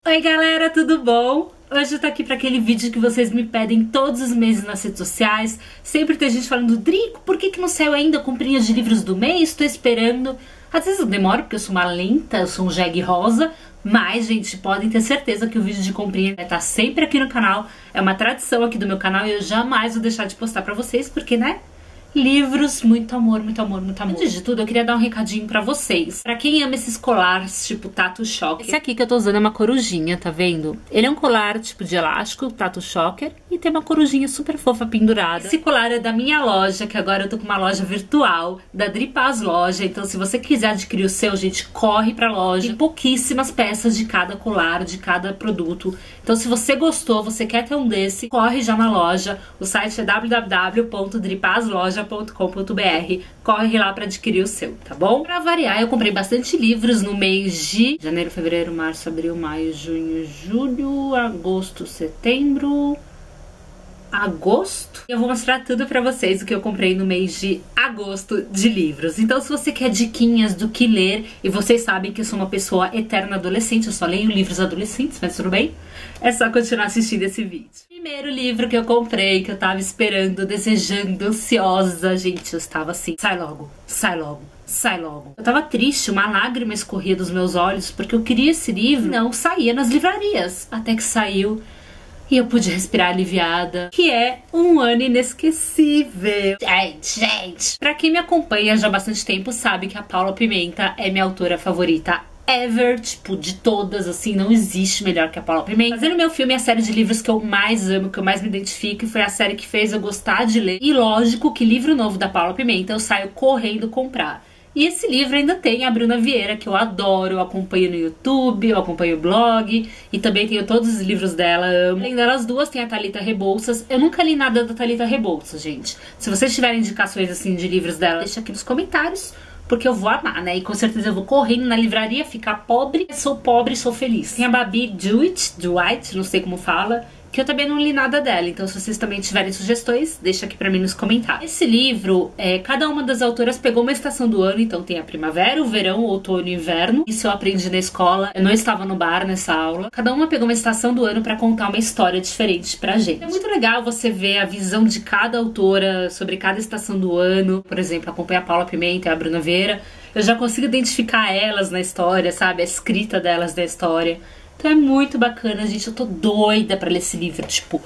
Oi galera, tudo bom? Hoje eu tô aqui pra aquele vídeo que vocês me pedem todos os meses nas redes sociais. Sempre tem gente falando, Drico, por que não saiu ainda a comprinha de livros do mês? Tô esperando. Às vezes eu demoro porque eu sou uma lenta, eu sou um jegue rosa. Mas, gente, podem ter certeza que o vídeo de comprinha vai estar sempre aqui no canal. É uma tradição aqui do meu canal e eu jamais vou deixar de postar pra vocês, porque, né? Livros, muito amor, muito amor, muito amor. Antes de tudo, eu queria dar um recadinho pra vocês. Pra quem ama esses colares, tipo Tatu Choker. Esse aqui que eu tô usando é uma corujinha, tá vendo? Ele é um colar tipo de elástico, Tatu Choker, e tem uma corujinha super fofa pendurada. Esse colar é da minha loja, que agora eu tô com uma loja virtual, da Dripaz Loja. Então se você quiser adquirir o seu, gente, corre pra loja. Tem pouquíssimas peças de cada colar, de cada produto. Então se você gostou, você quer ter um desse, corre já na loja. O site é www.dripazloja.com.br. Corre lá pra adquirir o seu, tá bom? Pra variar, eu comprei bastante livros no mês de janeiro, fevereiro, março, abril, maio, junho, julho, agosto, setembro... agosto? Eu vou mostrar tudo pra vocês o que eu comprei no mês de agosto de livros. Então se você quer diquinhas do que ler, e vocês sabem que eu sou uma pessoa eterna adolescente, eu só leio livros adolescentes, mas tudo bem? É só continuar assistindo esse vídeo. Primeiro livro que eu comprei, que eu tava esperando, desejando, ansiosa, gente, eu estava assim, sai logo, sai logo. Sai logo. Eu tava triste, uma lágrima escorria dos meus olhos, porque eu queria esse livro, não saía nas livrarias. Até que saiu e eu pude respirar aliviada, que é Um Ano Inesquecível. Gente, pra quem me acompanha já há bastante tempo sabe que a Paula Pimenta é minha autora favorita ever, tipo, de todas, assim, não existe melhor que a Paula Pimenta. Fazendo meu filme é a série de livros que eu mais amo, que eu mais me identifico, e foi a série que fez eu gostar de ler. E lógico que livro novo da Paula Pimenta eu saio correndo comprar. E esse livro ainda tem a Bruna Vieira, que eu adoro, eu acompanho no YouTube, eu acompanho o blog, e também tenho todos os livros dela, amo. Além delas duas, tem a Thalita Rebouças. Eu nunca li nada da Thalita Rebouças, gente. Se vocês tiverem indicações, assim, de livros dela, deixa aqui nos comentários, porque eu vou amar, né? E com certeza eu vou correndo na livraria, ficar pobre, sou feliz. Tem a Babi Dwight, não sei como fala, que eu também não li nada dela, então se vocês também tiverem sugestões, deixa aqui pra mim nos comentários. Esse livro, cada uma das autoras pegou uma estação do ano, então tem a primavera, o verão, o outono e o inverno. Isso eu aprendi na escola, eu não estava no bar nessa aula. Cada uma pegou uma estação do ano pra contar uma história diferente pra gente. É muito legal você ver a visão de cada autora sobre cada estação do ano. Por exemplo, acompanha a Paula Pimenta e a Bruna Vieira. Eu já consigo identificar elas na história, sabe? A escrita delas na história. Então é muito bacana, gente. Eu tô doida pra ler esse livro, tipo,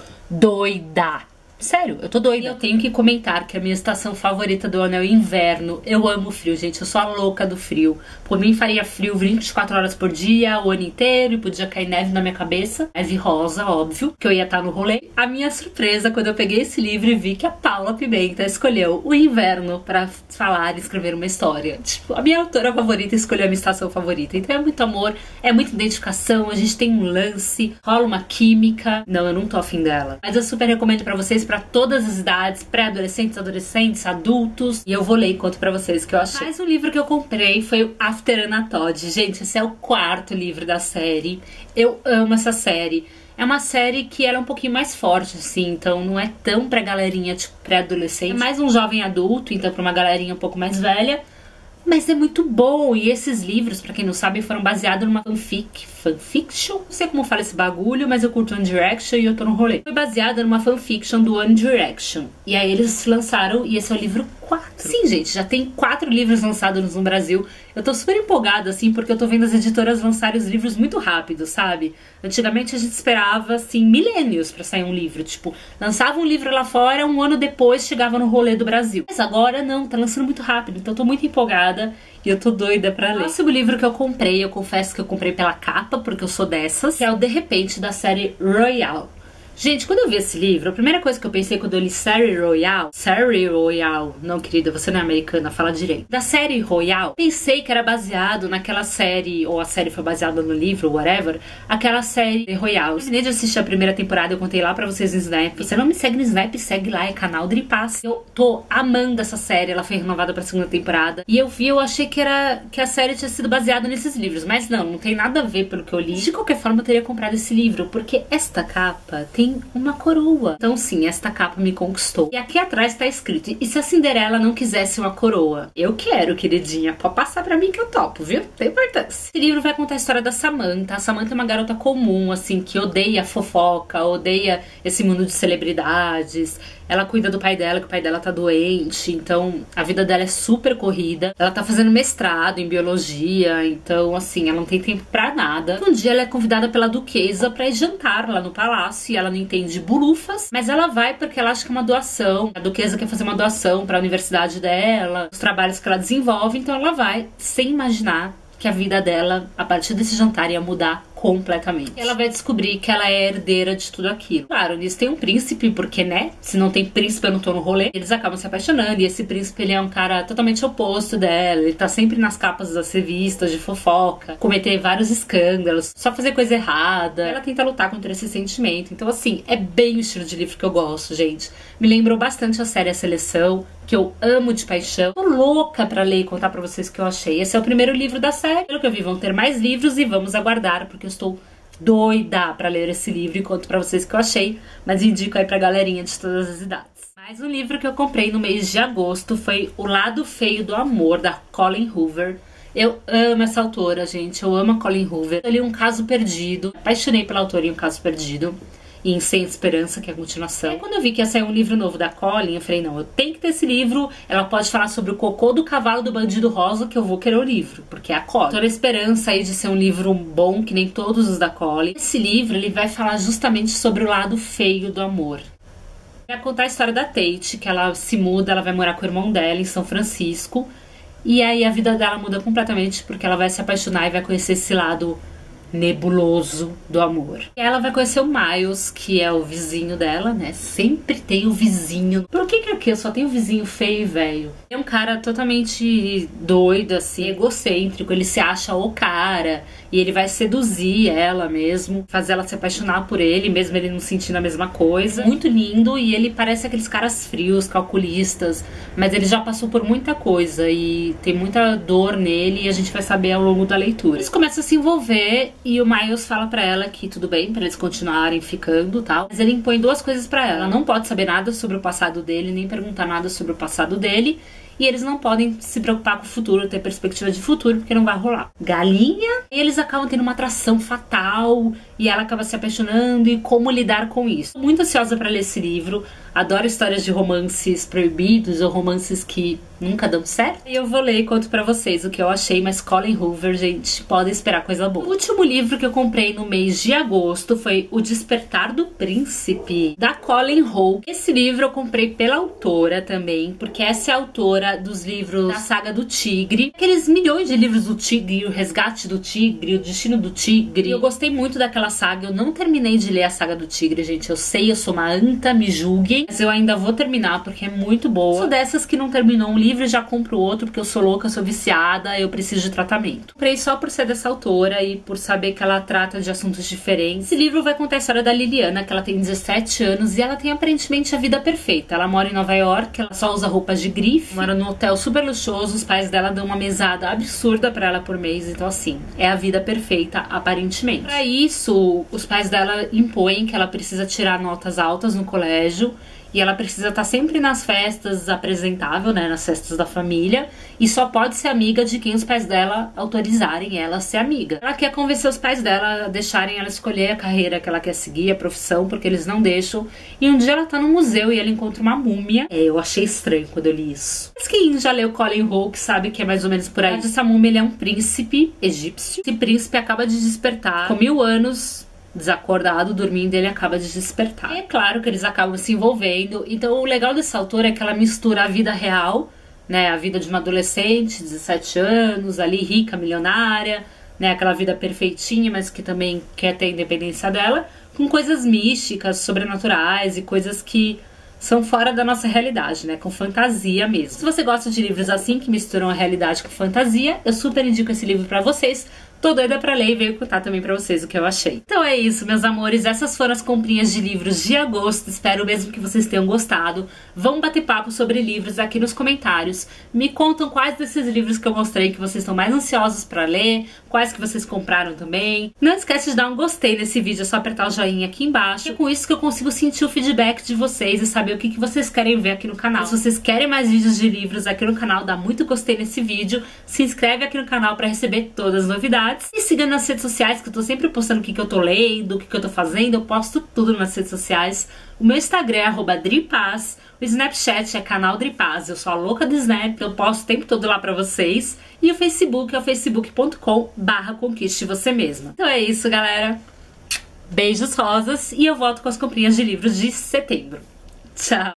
doida. Sério, eu tô doida. E eu tenho que comentar que a minha estação favorita do ano é o inverno. Eu amo frio, gente. Eu sou a louca do frio. Por mim, faria frio 24 horas por dia, o ano inteiro, e podia cair neve na minha cabeça. Neve rosa, óbvio, que eu ia estar no rolê. A minha surpresa, quando eu peguei esse livro e vi que a Paula Pimenta escolheu o inverno pra falar e escrever uma história. Tipo, a minha autora favorita escolheu a minha estação favorita. Então é muito amor, é muita identificação, a gente tem um lance, rola uma química. Não, eu não tô afim dela. Mas eu super recomendo pra vocês, pra todas as idades, pré-adolescentes, adolescentes, adultos. E eu vou ler e conto pra vocês o que eu achei. Mas o livro que eu comprei foi o After Anna Todd. Gente, esse é o 4º livro da série. Eu amo essa série. É uma série que ela é um pouquinho mais forte, assim, então não é tão pra galerinha, tipo, pré-adolescente. É mais um jovem adulto, então pra uma galerinha um pouco mais velha. Mas é muito bom, e esses livros, pra quem não sabe, foram baseados numa fanfiction? Não sei como fala esse bagulho, mas eu curto One Direction e eu tô no rolê. Foi baseada numa fanfiction do One Direction. E aí eles lançaram, e esse é o livro 4. Sim, gente, já tem 4 livros lançados no Brasil. Eu tô super empolgada, assim, porque eu tô vendo as editoras lançarem os livros muito rápido, sabe? Antigamente a gente esperava, assim, milênios pra sair um livro. Tipo, lançava um livro lá fora, um ano depois chegava no rolê do Brasil. Mas agora não, tá lançando muito rápido, então eu tô muito empolgada. E eu tô doida pra ler. O próximo livro que eu comprei, eu confesso que eu comprei pela capa, porque eu sou dessas, que é o De Repente, da série Royal. Gente, quando eu vi esse livro, a primeira coisa que eu pensei quando eu li Série Royal, não querida, você não é americana, fala direito. Da série Royal, pensei que era baseado naquela série, ou a série foi baseada no livro, whatever, aquela série Royal. Eu terminei de assistir a primeira temporada, eu contei lá pra vocês no Snap. Se você não me segue no Snap, segue lá, é canal Dripaz. Eu tô amando essa série, ela foi renovada pra segunda temporada. E eu achei que a série tinha sido baseada nesses livros, mas não tem nada a ver pelo que eu li. De qualquer forma, eu teria comprado esse livro, porque esta capa tem tem uma coroa. Então sim, esta capa me conquistou. E aqui atrás tá escrito: e se a Cinderela não quisesse uma coroa? Eu quero, queridinha. Pode passar pra mim que eu topo, viu? Tem importância. Esse livro vai contar a história da Samantha. A Samantha é uma garota comum, assim, que odeia fofoca, odeia esse mundo de celebridades. Ela cuida do pai dela, que o pai dela tá doente, então a vida dela é super corrida. Ela tá fazendo mestrado em biologia, então assim, ela não tem tempo pra nada. Um dia ela é convidada pela duquesa pra ir jantar lá no palácio, e ela não entende bulufas, mas ela vai porque ela acha que é uma doação. A duquesa quer fazer uma doação pra universidade dela, os trabalhos que ela desenvolve, então ela vai sem imaginar que a vida dela, a partir desse jantar, ia mudar completamente. Ela vai descobrir que ela é herdeira de tudo aquilo. Claro, nisso tem um príncipe, porque, né? Se não tem príncipe, eu não tô no rolê. Eles acabam se apaixonando, e esse príncipe, ele é um cara totalmente oposto dela. Ele tá sempre nas capas das revistas de fofoca, cometer vários escândalos, só fazer coisa errada. Ela tenta lutar contra esse sentimento. Então, assim, é bem o estilo de livro que eu gosto, gente. Me lembrou bastante a série A Seleção, que eu amo de paixão. Tô louca pra ler e contar pra vocês o que eu achei. Esse é o primeiro livro da série. Pelo que eu vi, vão ter mais livros e vamos aguardar, porque eu estou doida pra ler esse livro e conto pra vocês o que eu achei, mas indico aí pra galerinha de todas as idades. Mais um livro que eu comprei no mês de agosto foi O Lado Feio do Amor, da Colleen Hoover. Eu amo essa autora, gente. Eu amo a Colleen Hoover. Eu li Um Caso Perdido. Apaixonei pela autora em Um Caso Perdido. E em Sem Esperança, que é a continuação. E quando eu vi que ia sair um livro novo da Colleen, eu falei, não, eu tenho que ter esse livro. Ela pode falar sobre o cocô do cavalo do bandido rosa, que eu vou querer o livro, porque é a Colleen. Toda a esperança aí de ser um livro bom, que nem todos os da Colleen. Esse livro, ele vai falar justamente sobre o lado feio do amor. Vai contar a história da Tate, que ela se muda, ela vai morar com o irmão dela em São Francisco. E aí a vida dela muda completamente, porque ela vai se apaixonar e vai conhecer esse lado nebuloso do amor. E ela vai conhecer o Miles, que é o vizinho dela, né? Sempre tem o vizinho. Por que aqui eu só tenho vizinho feio e velho? É um cara totalmente doido, assim, egocêntrico. Ele se acha o cara e ele vai seduzir ela mesmo, fazer ela se apaixonar por ele, mesmo ele não sentindo a mesma coisa. Muito lindo, e ele parece aqueles caras frios, calculistas, mas ele já passou por muita coisa e tem muita dor nele, e a gente vai saber ao longo da leitura. Eles começam a se envolver e o Miles fala pra ela que tudo bem, pra eles continuarem ficando e tal, mas ele impõe duas coisas pra ela. Ela não pode saber nada sobre o passado dele, nem perguntar nada sobre o passado dele, e eles não podem se preocupar com o futuro, ter perspectiva de futuro, porque não vai rolar. Galinha, eles acabam tendo uma atração fatal, e ela acaba se apaixonando, e como lidar com isso. Tô muito ansiosa pra ler esse livro. Adoro histórias de romances proibidos ou romances que nunca dão certo. E eu vou ler e conto pra vocês o que eu achei, mas Colleen Hoover, gente, podem esperar coisa boa. O último livro que eu comprei no mês de agosto foi O Despertar do Príncipe, da Colleen Hoover. Esse livro eu comprei pela autora também, porque essa é a autora dos livros da Saga do Tigre. Aqueles milhões de livros do Tigre, O Resgate do Tigre, O Destino do Tigre. Eu gostei muito daquela saga. Eu não terminei de ler a Saga do Tigre, gente. Eu sei, eu sou uma anta, me julguem, mas eu ainda vou terminar porque é muito boa. Sou dessas que não terminou um livro e já compro outro, porque eu sou louca, eu sou viciada, eu preciso de tratamento. Comprei só por ser dessa autora e por saber que ela trata de assuntos diferentes. Esse livro vai contar a história da Liliana, que ela tem 17 anos e ela tem aparentemente a vida perfeita. Ela mora em Nova York, ela só usa roupas de grife, mora num hotel super luxuoso, os pais dela dão uma mesada absurda pra ela por mês, então assim, é a vida perfeita aparentemente. Pra isso, os pais dela impõem que ela precisa tirar notas altas no colégio, e ela precisa estar sempre nas festas, apresentável, né, nas festas da família, e só pode ser amiga de quem os pais dela autorizarem ela a ser amiga. Ela quer convencer os pais dela a deixarem ela escolher a carreira que ela quer seguir, a profissão, porque eles não deixam. E um dia ela tá no museu e ela encontra uma múmia. Eu achei estranho quando eu li isso. Mas quem já leu Colleen Hoover sabe que é mais ou menos por aí. Essa múmia, ele é um príncipe egípcio. Esse príncipe acaba de despertar com 1000 anos desacordado, dormindo, ele acaba de despertar. E é claro que eles acabam se envolvendo. Então o legal dessa autora é que ela mistura a vida real, né, a vida de uma adolescente, 17 anos, ali rica, milionária, né, aquela vida perfeitinha, mas que também quer ter a independência dela, com coisas místicas, sobrenaturais e coisas que são fora da nossa realidade, né, com fantasia mesmo. Se você gosta de livros assim, que misturam a realidade com fantasia, eu super indico esse livro pra vocês. tô doida pra ler e veio contar também pra vocês o que eu achei. Então é isso, meus amores, essas foram as comprinhas de livros de agosto, espero mesmo que vocês tenham gostado. Vamos bater papo sobre livros aqui nos comentários, me contam quais desses livros que eu mostrei que vocês estão mais ansiosos pra ler, quais que vocês compraram também. Não esquece de dar um gostei nesse vídeo, é só apertar o joinha aqui embaixo, é com isso que eu consigo sentir o feedback de vocês e saber o que vocês querem ver aqui no canal. Se vocês querem mais vídeos de livros aqui no canal, dá muito gostei nesse vídeo, se inscreve aqui no canal pra receber todas as novidades. E siga nas redes sociais, que eu tô sempre postando o que eu tô lendo, o que eu tô fazendo, eu posto tudo nas redes sociais. O meu Instagram é @dripaz, o Snapchat é canal Dripaz, eu sou a louca do Snap, eu posto o tempo todo lá pra vocês. E o Facebook é o facebook.com/conquiste você mesma. Então é isso, galera. Beijos rosas e eu volto com as comprinhas de livros de setembro. Tchau!